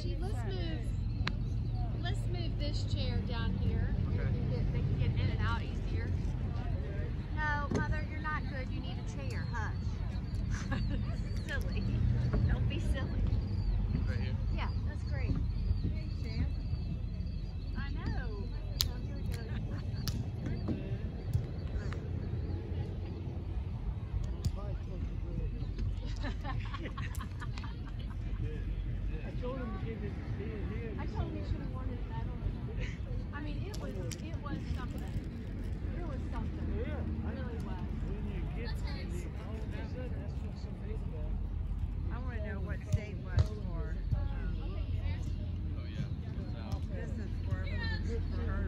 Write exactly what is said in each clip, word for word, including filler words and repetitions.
Archie, let's move. Let's move this chair down here. Okay. They can get in and out easier. No, Mother, you're not good. You need a chair. Hush. Silly. Don't be silly. Right here? Yeah, that's great. I know. Oh, here we go. I told him to give it to here. I told him he should have worn it that on. I mean, it was, it was something. It was something. Yeah, It I, really was. when you get to the, all of a sudden, that's what some people do. I want to know what state was for. Um, Oh, yeah. this is for, for her.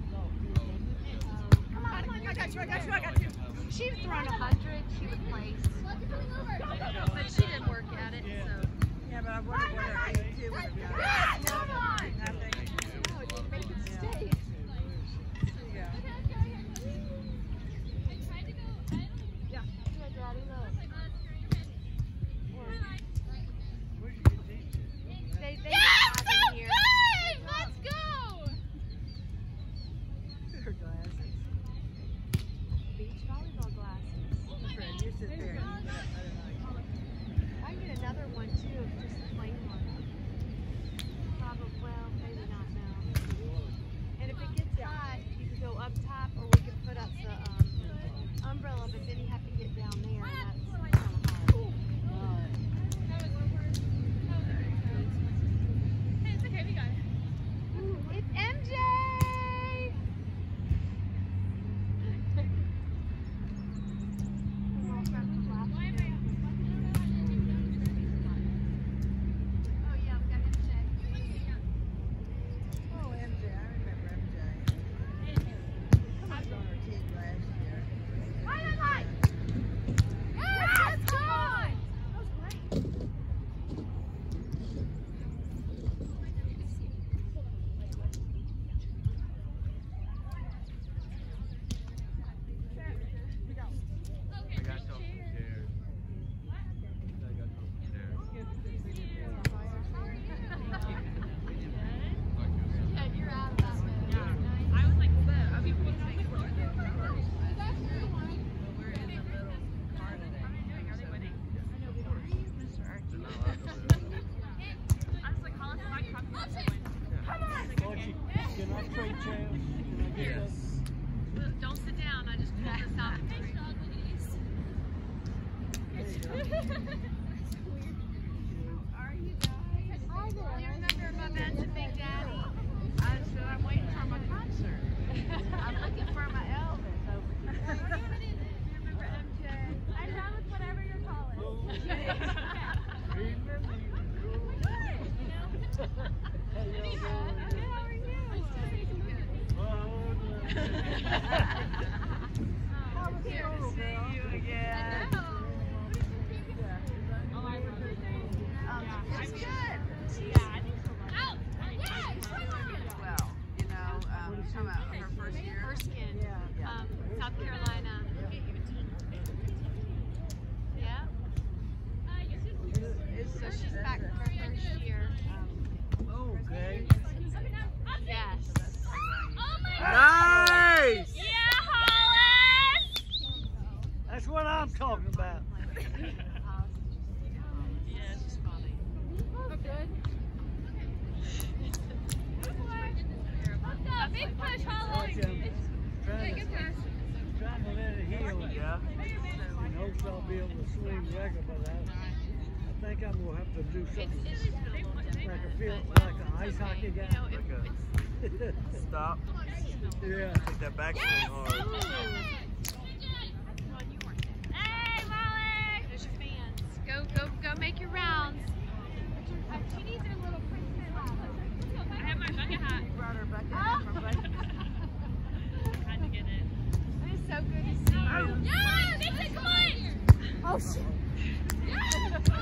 Come on, I got you, I got you, I got you. She was throwing a hundred, she would place. But she didn't work at it, so. Yeah, but I wonder what her eighty-two would have done. Yes, come on! Nothing. No, it didn't make it stay. Yeah. Yeah. Yeah, Daddy, look. Where'd you get these? They, they Yes, have so in here. good! Let's go! Her glasses. Beach volleyball glasses. Fred, you sit there. I can get another one too, just a plain one. Probably, well, maybe not now. And if it gets hot, you can go up top, or we can put up the um, umbrella, but then you have to get down there, and that's kind of hard. Hey, it's okay, we got it. It's M J! Oh yeah, we got M J. Oh, M J, I remember M J. I was on her team last year. Hi, hi, hi! Yes, let's go! That was great. I got some chairs. I got some chairs. Yeah, you're out of that one. I was like, I mean, what I was like, But we're in the middle part of it. are they winning? Mister Archie. They're not allowed to live. I was like, Hollis, my cup wants to win. Archie, can I trade chairs? Can I get Yes. Look, don't sit down, I just pulled this out. Are you guys? Hi there. You remember my bed to Big Daddy? I said, I'm waiting for my concert. I'm looking for my Elvis over here. Remember M J? I run with whatever you're calling. Remember you. How y'all doing? How are you? Well, How was Here to school, see girl? you again. Um, it's good. Yeah, I think so. Out! Well, you know, um, you're talking about her first year. Erskine, Yeah. Yeah. um, South Carolina. Yeah. It's- So it's- she's that's back a- for her first year. Um, Okay. yes. Oh my Nice! Yeah, Hollis! That's what I'm talking about. Yeah, she's funny. Oh, good. What's up? Big push, Hollis! Archie, I'm Yeah, trying good to, pass. trying to let it heal. Yeah. In hopes I'll be able to swing regular, but I, I think I'm gonna have to do It's, something it's just been a little bit. like a field, like an ice hockey You guy. know, it, Like a- it's Stop. Yeah. Take that backswing hard. Well, you weren't there. Hey, Molly! There's your fans. Go, go, go make your rounds. Uh, she needs her little princess hat. I have my bucket hat. You brought her bucket hat from Bucky. Had to get it. It is so good to see you. Yeah! Mason, come on! Oh, shit. Nice. I think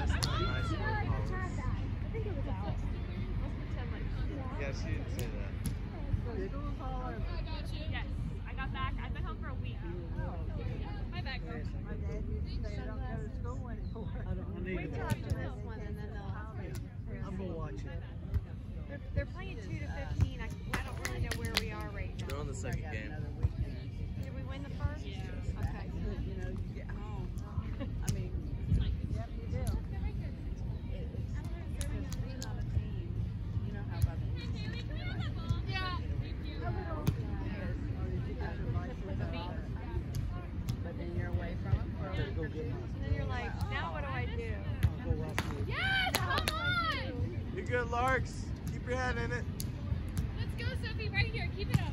it was Alex. Let's pretend like she did. Yeah, she didn't say that. School's all over. Yes, I got back. I've been home for a week. My bag broke. My dad used to say, don't go to school anymore. I don't I need Wait to till watch after it. this one and then they'll. I'm gonna watch it. They're, they're playing two to fifteen. I, I don't really know where we are right They're now. on the second game. Another weekend. Did we win the first? Yeah. Okay. You know, you get home. I mean, yep, you do. It, it's because being on a team, you know how by the end of the season, you're like, Yeah. yes, oh, did you get your license and all that? But then you're away from it for a Gotta week go or get two. mine. And then you're like, now what do I do? I'll go watch it. Yes, come on! You're good, Larks. Keep your head in it. Let's go, Sophie, right here. Keep it up.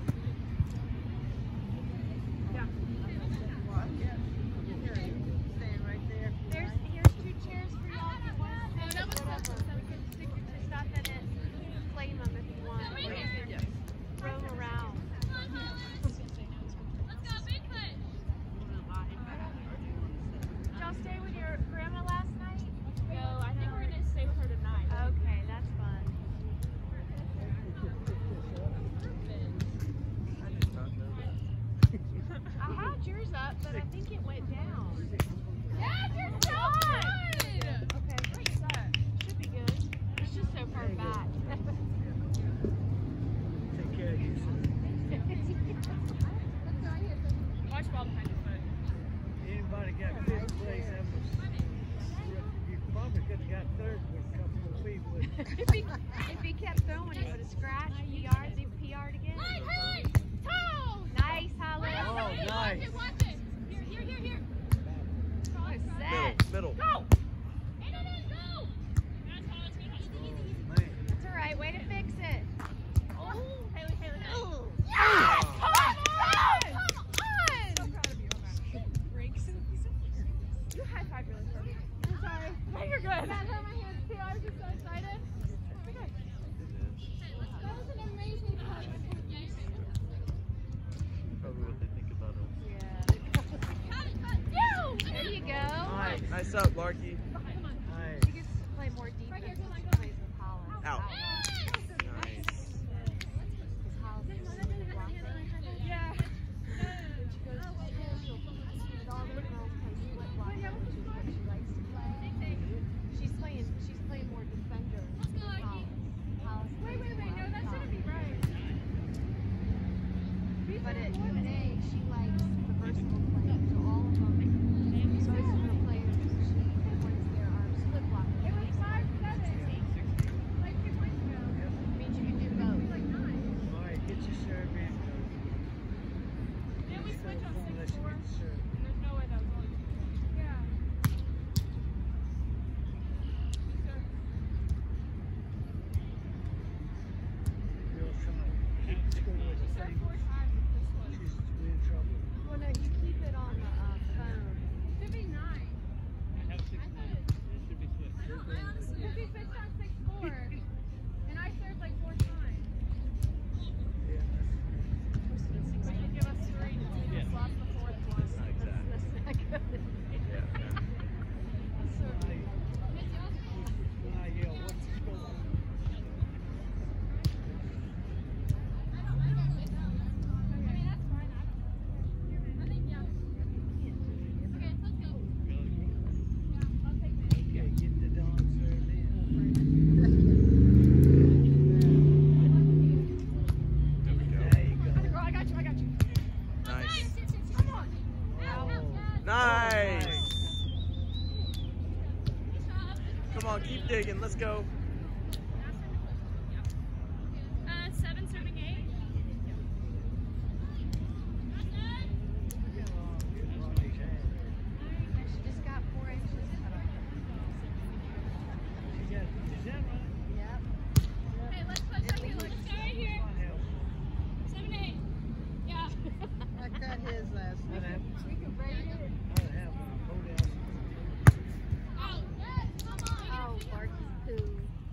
Well, yeah, you're staying right there. There's here's two chairs for y'all if you want to Oh, sit. that was Whatever. so We can stick your two stuff in it. You can claim them if you want. Or you can throw them around. Let's go, Bigfoot. Did y'all stay with your grandma last night? No, I think we're gonna stay with her tonight. Okay, that's fun. I did not know that. I had yours up, but I think it went down. Yes, you're so good. Okay, great set. Should be good. It's just so far back. Take care of you, son. Watch ball behind your foot. Anybody got fifth place, that was, you probably could have got third with a couple of people. if, he, if he kept throwing, he would have scratched. P R'd, he P R'd again. Hey, hey, toe. Nice, Holly. Oh, Watch nice. it, watch it. Here, here, here, here. Set. Middle, middle. Go. Hey, no, no, go. That's how it's good. Easy, easy, easy. Man. That's all right. Way to fix it. Oh, Haley, Haley, Haley. Yes! Come on, come on. So proud of you. Okay. Breaks. You high five really for me. I'm sorry. No, you're good. That hurt my hands too. I was just so excited. Okay. That was an amazing touch. Probably what they think about us. You! There you go. Nice. Nice up, Larky. Nice. She gets to play more defense Right here, when come on, she go. plays with Holland. Out. Nice. Nice. Because Holland is really blocky. Yeah. When she goes to school, she'll she's all the girls play split block, which is what she likes to play. She's playing she's playing more defender than Holland. Holland's Wait, wait, wait. No, that shouldn't be right. But at U N A, she likes the versatile players. So all of them, most of her players, she ones there are split block. It was five, seven. Like two points ago. Means you can do both. Like nine. All right, get your serve in, coach. Didn't we switch on Won't let six you four? get the serve. There's no way that was only two. Yeah. Girls trying to keep the score with the Served same. four times with this one. She's in trouble. Well, no, you keep it on the uh, phone. Should be nine. I thought it I don't, I honestly, because we switched on six four, and I served like four times. Yeah, They did give us three, and we just lost the fourth one. Not exactly. That's not good. Yeah. That's so that's, when I yell, what's the score? I mean, that's fine. I don't I think, yeah. Okay, let's go. Yeah, I'll take it. Okay, get the Dawn serve in. There we go. There you go. Girl, I got you, I got you. Nice. Come on. Oh, Nice. Come on, keep digging. Let's go. Uh, seven, serving eight. get along, get Ronnie's hand. She just got four inches cut off. She got, is that right? Yep. Hey, let's play second. Let's stay right here. Come on, help. Seven, eight. Yeah. I cut his last I'd night. have, We can break it. I'd have one. Hold out. Oh, yes, come on. Oh, Larky's poo.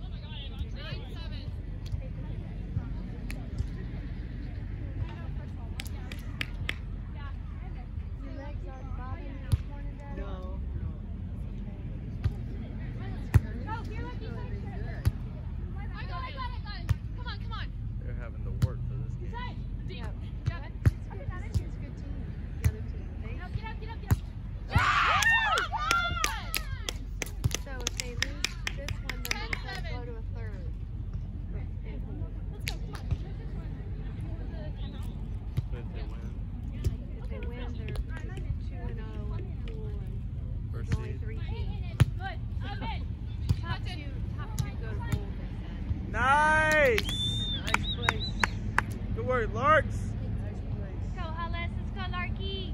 Nice. Nice place. Good work, Larks. Nice place. Let's go, Hollis. Let's go, Larky.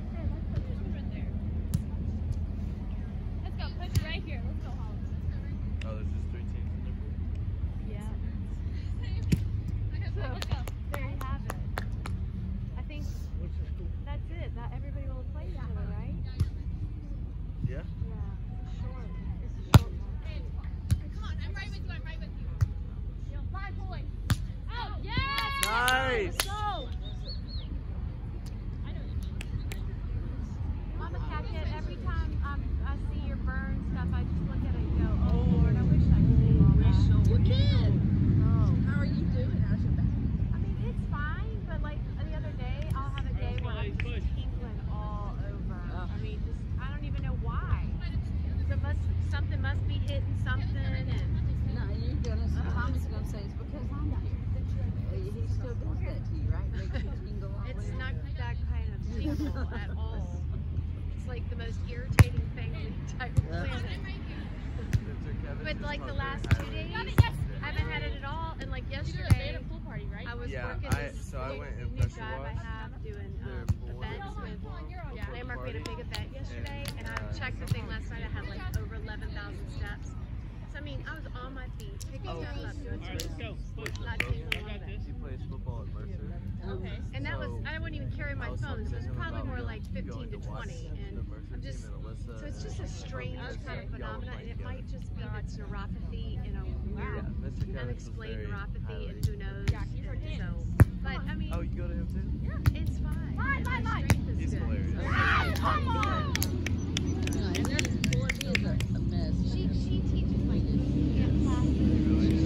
Let's go. Push it right here. Let's go, Hollis. Oh, there's just three teams in there. Yeah. So, let's go. There you have it. I think What's the school? that's it. That everybody will play each other, right? Yeah. Yeah. Short. It's a short one. Come on. I'm right with you. I'm right with you. Fly, boy. Oh, yes! Nice. Let's go. Mama Cacket, every time um, I see your burn stuff, I just look at it and go, oh Lord, I wish I could do all that. Look at. Oh. How are you doing? How's your back? I mean, it's fine, but like the other day, I'll have a day where I'm just tingling all over. I mean, just, I don't even know why. So must, something must be hitting something, and No, you're gonna. Tommy's gonna say it's because I'm here. He still does that to you, right? Makes you tingle all it's over. not that kind of tingle at all. It's like the most irritating thing on the entire planet. But like the last two days, I haven't had it at all. And like yesterday, pool party, right? I was Yeah, working I- this so I went and new pressure job I washed have doing their um, pool events and with Yeah. Landmark. We had a big event yesterday, and I uh, checked the thing last night. I had like over eleven thousand steps. So I mean, I was on my feet, picking Oh, stuff up, doing All right, let's some go. not tingling a little bit. He plays football at Mercer. Okay. And that was, So, I wouldn't even carry my I was phone, talking so to it's him probably about more going- like fifteen to going watch twenty. the And Mercer I'm team just, and Alyssa so it's and just a strange Because kind of y'all phenomenon, might and it go. might just be it's neuropathy in a Yeah, weird, Mister Kevin was unexplained very neuropathy, highly- and who knows. Yeah, he's our And dad. so, but I mean, Oh, you go to him too? it's fine. Bye, and bye, my bye. strength is He's good. hilarious. So- Ah, come on! And there's Courtney is a, a mess. She she teaches like yeah, classes.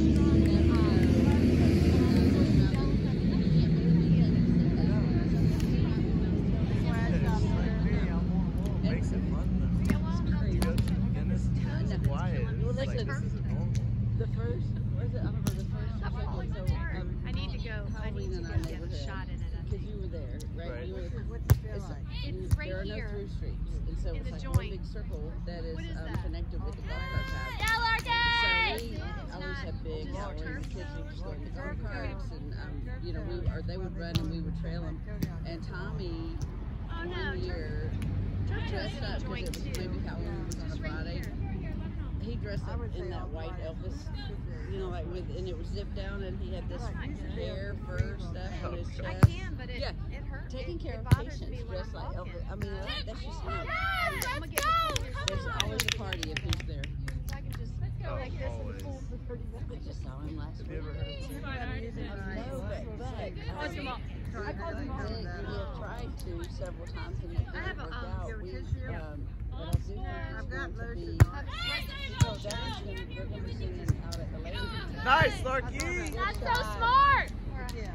Makes it fun though. Yeah, well, no, You go to the dentist, toes it's quiet. killing me. It's like, Listen. this isn't normal. The first, was it? I remember the first. Stop or falling second, so, apart. um, I need to go. I need Halloween to in go our get a neighborhood. shot in it. I Because think. you were there, right? Right. You were, What's it feel it's, like? It's you, right there are here. no through streets, and so In it's the like joint. one big circle that is, What is um, that? connected with the golf cart path. Yeah, Larkin! So we It's always not had big just hours. turf Kids toe would or just go to the golf something? carts, and um, you know, we or they would run and we would trail them. And Tommy, Oh no, one turf year, toe dressed is in up the because joint it was too. maybe Halloween was on a Just right Friday. here. He dressed up in that white Elvis, you know, like with, and it was zipped down, and he had this hair, fur stuff on his Oh, I chest. can, but it Yeah. it hurts. Taking it, care it of bothers patients me when dressed I'm like walking. Elvis. I mean, that, that's just him. Yes, I'm let's gonna get go! the full Come There's on! always a party if he's there. So I can just go Oh, like this in always. the pool for thirty I minutes. just saw him last Have week. you ever heard of No, but, but Close them up. I called him off. we have tried to several times and it I have didn't a, work um, out. your We, tissue? um, but I do think I've it's got going to be, I have so that is going to, they're going to be singing out at the lady. Nice, Larky! That's so smart! Yeah.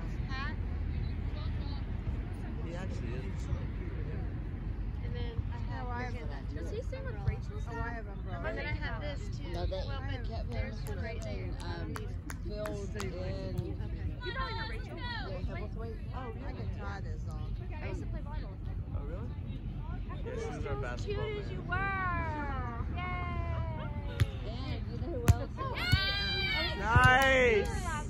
He actually is. And then I have. Oh, I have freaking- that. Does he sing with Rachel? Oh, I have umbrella. And then I have this too. No, they well, but kept there's him one right there. I um, don't need it. filled in, Okay. You probably know Rachel. yeah, Hebblethwaite. Oh, I can try this on. I used to play volleyball. Oh, really? Yeah, she was our As basketball cute as you player. were. Yay! And you know who else? Um, Nice!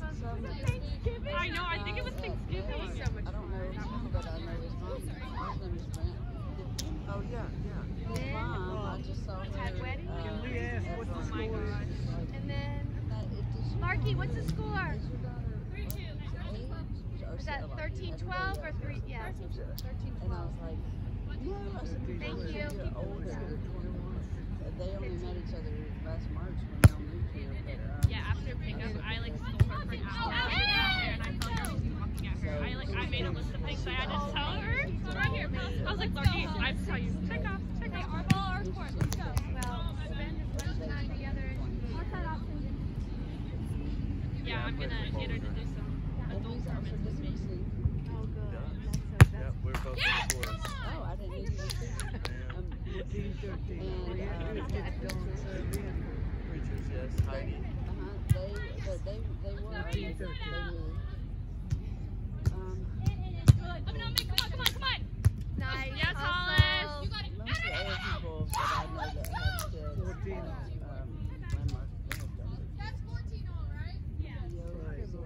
I know, I think it was Thanksgiving. So much I don't know his name, but I know his mom. His name is Brent. Oh, yeah, yeah. His mom, I just saw her. Had wedding? uh, Can we ask what the at score one- is? And then, That- it just- Marky, what's the score? Is your daughter age or Is that so, like, thirteen twelve or three? Yeah, thirteen And I twelve. was like, no, I said, Thank "Because you. you're older, you're twenty-one." They only met each other last March when y'all moved here, but, um, Yeah, after pickup, I like stole her for an hour. I was sitting out there and I felt like I was walking at her. I like I made a list of things that I had to tell her. It's right here. I was like, Larky, I have to tell you. Check off, check off. Our ball, our court. Let's go. Well, spend as much time together as you can. What's that option? Yeah, I'm gonna get her to do some and adult he's also permits with me. dismissing. Oh, good. Yeah. That's so, Yeah, that's we're both in the chorus. Oh, I didn't even see that. Yeah. Um, fourteen, thirteen. And, We had uh, to get Dylan to serve in. Preachers, yes. Heidi. uh-huh, they, but they, they were, Fourteen, they thirteen. were, um, Let me know, Mick. Come on, come on, come on. nice. Yes, Also, Hollis. You got it. most of the other people that I know that have kids, Fourteen. um, Landmark, they have done it. That's fourteen all, right? Right.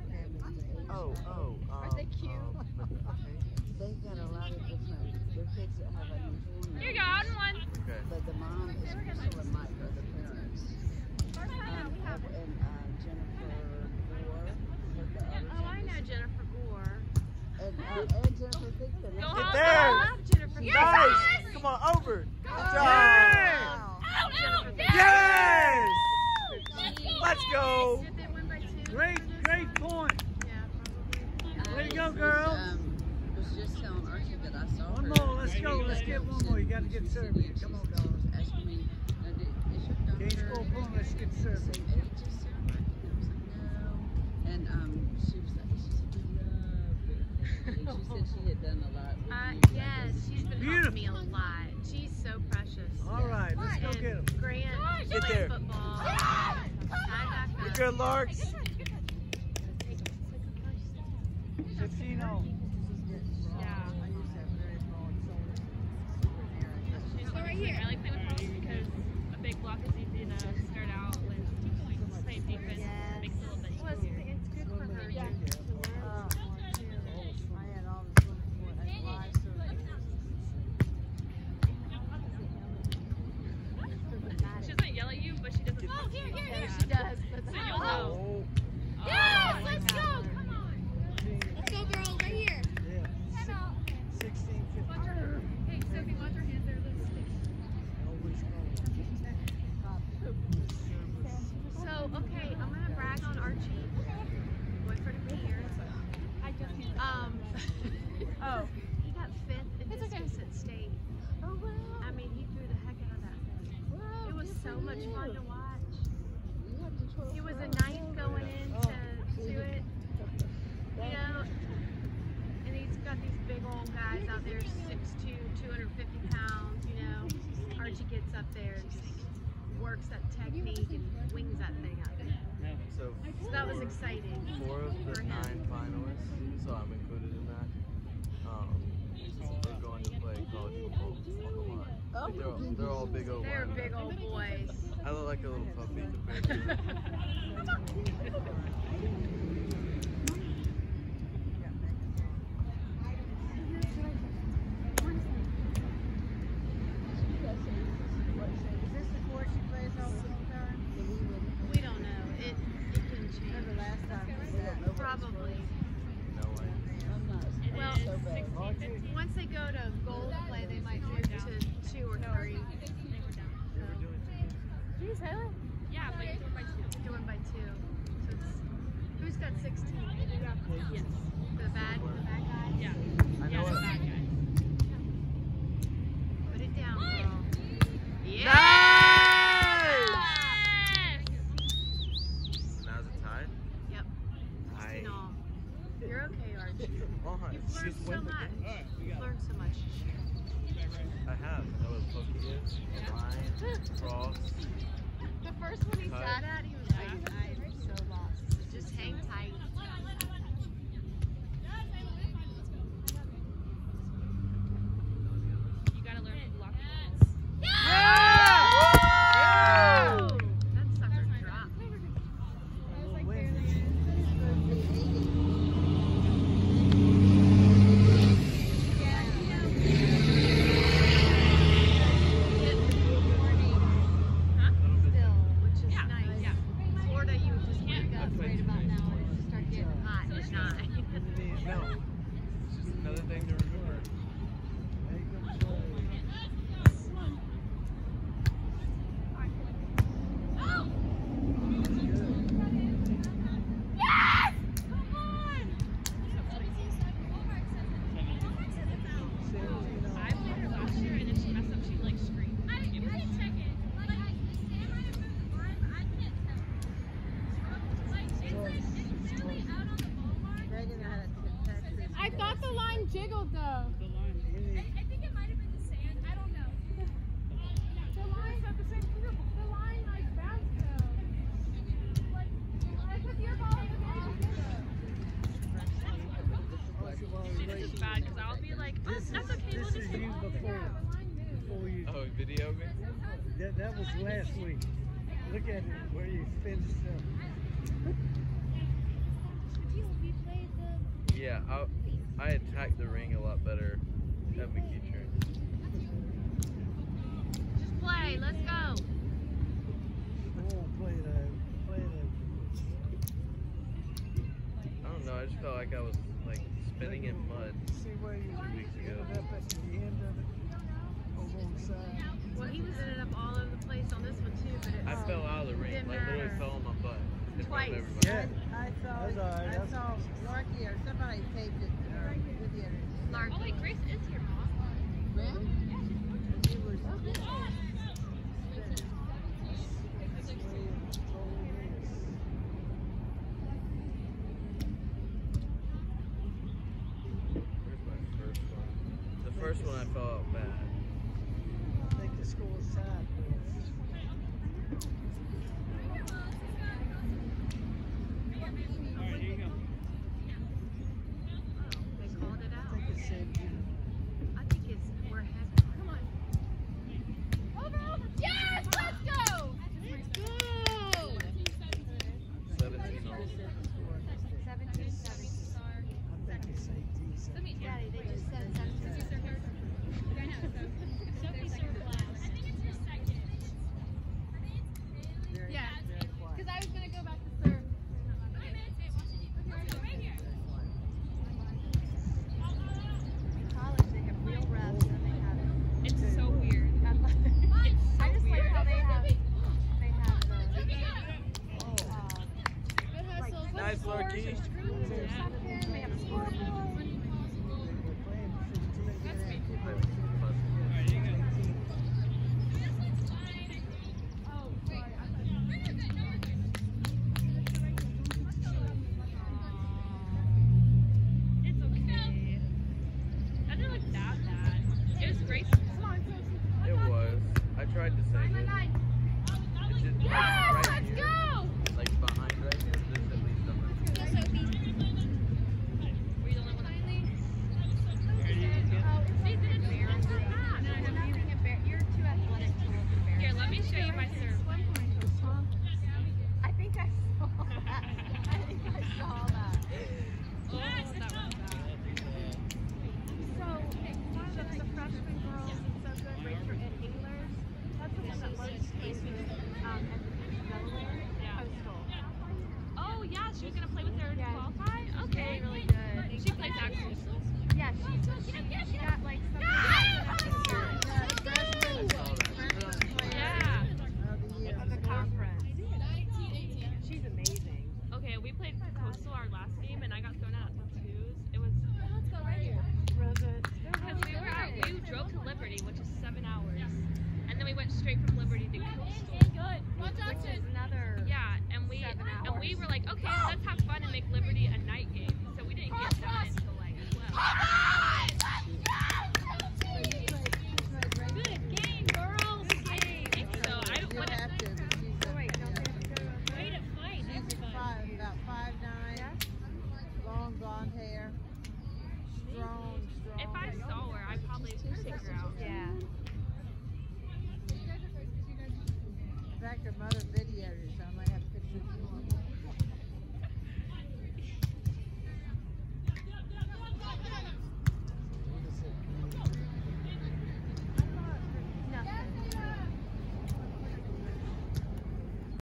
Serbia. Come on, dog. asking me, uh, did, is your Can't daughter go home, let's get the Serbia. same age as Sarah? And I was like, no. And um, she was like, she said, we love her. And she said she had done a lot with Uh, you. yes, she's been helping me a lot. She's so precious. All right, let's go And get him. Grant Get plays there. football. Side back You're up. good, Larks. fifteen oh. Yeah. I used to have very broad shoulders. She's right here. I like playing with her because a big block is easy to start out with playing defense. Yes. Makes it a little bit Well, easier. it's, it's good for her to, to learn Yeah. more too. I had all the swimming pool. I had live surgery. She doesn't yell at you, but she doesn't. Oh, here, here, Yeah, she does. But So you'll know. Oh, Yes, Oh my let's go. God. Come on. Let's go, girl. Right here. yeah. sixteen, fifteen. Hey, Sophie, watch her hands. They're a little sticky. Always go. So, okay, I'm going to brag on Archie, boyfriend of the year. I just can't. Um, Oh. he got fifth in It's okay. distance at state. Oh, wow. I mean, he threw the heck out of that thing. It was so much fun to watch. He was a ninth going into to it, you know, and he's got these big old guys out there, six two, two hundred fifty pounds, you know. Archie gets up there and just works that technique and wings that thing up. So, So that was four- exciting. Four of for the him. nine finalists, so I'm included in that. Um, they're going to play college football on the line. Like they're, all, they're all big old They're linemen. big old boys. I look like a little puppy compared to them. Is this the court she plays all the time? We don't know. It it can change. Remember last time we said. Probably. No way. I'm not. Well, so bad. once they go to gold play, they might move to two or three. Jeez, Haley. Yeah, but you're doing by two. Doing by two. So it's, who's got sixteen? Yes. The bad, the bad guy? Yeah. I Yeah, know the it. bad guy. Put it down, girl. Yeah! Now is it tied? Yep. I. sixteen all. You're okay, Archie. Come on, You've learned she's so winning. much. You've learned so much. I have. That was Pokey is, Ryan, Frost. The first one he Cut. sat at, he was like, I'm so lost. Just hang tight. You gotta learn to block. Oh! That sucker dropped. Still, which is Yeah, nice. yeah. Florida, you would just wake up right about now and just start getting hot at nine. No. It's just another thing to remember. I played her last year, and if she messed up, she'd like scream. I thought the line jiggled though. The line, any, The line, the line like bounced though. Like, like with your ball, the ball See, this is bad because I'll be like, oh, This that's is- okay, we'll this just is hit you ball. before. Yeah, the line moved. before you, Oh, video me? that, that was last week. Look at it, where you finished up. Yeah, I, I attacked the ring a lot better at McEachern. Just play, let's go. Oh, play the, play the. I don't know, I just felt like I was like spinning in mud. See where you Two weeks ago. ended up at the end of it, over on the side. Well, he was ended up all over the place on this one too, but it I was, fell out of the ring, Didn't like literally matter. fell on my butt in front Twice. of everybody. Yeah. I saw, That's all right, I that's- saw Larky or somebody taped it, or videoed it. Larky. Oh wait, Grace is here, Mom. Really? It was Where's my first one? The first one I felt bad. I think the school's tied. Alright, here you go. They called it I out. think it saved you. I think it's we're happy. Come on. Over, over. Yes, let's go. Let's go. seventeen all. seventeen seventeen. I think it's eighteen. Daddy, they just said seventeen seventeen. Very, Yeah. very quiet. Because I was gonna go back to serve. In college, they have real refs and they have. It's so weird. athletic- It's so I just like weird. how they have. They have the. Oh, Uh, Good hustles. Nice, scores Lorky. or screens or something. They have a scoreboard. they were playing fifteen. Plus, Alright, you go. Oh, sorry. It's okay. That didn't look that bad. It was great. it was. I tried to save it. It's just like Yes, right let's here. go. Like behind right here. There's at least number two. Were you the only one that Alright, you can get Oh, it's They did it embarrassing. very bad. Nothing embar- You're too athletic to look embarrassing. Here, let me show you my serve. Swim point was huh? I think I saw that. I think I saw that. Oh, that was bad. So, one of the, the freshman girls is so good, Rachel Ed Englers. That's the one that loves spaces um, at the beach in Delaware. Yeah. Coastal. Oh, yeah, she was going to play with her to Yeah. qualify? Okay. Really, really good. She plays actually. Yeah, she, she got like some. Yeah. Of the conference. She's amazing. Okay, we played Coastal our last game, and I got thrown out at twos. It was Rosa. because we were at, we drove to Liberty, which is seven hours, and then we went straight from Liberty to Coastal. Which is another. Yeah, and we Seven and we hours. were like, okay, let's have fun and make Liberty a night game. So we didn't get done until like twelve. Good game, girls. I think so. I don't want to. Oh, wait, don't they have to go to a Way to fight, everybody. Five, about five nine, long blonde hair, strong, strong. If I saw her, I'd probably pick her out. Yeah. In fact, her mother videoed it, so I might have pictures of you on.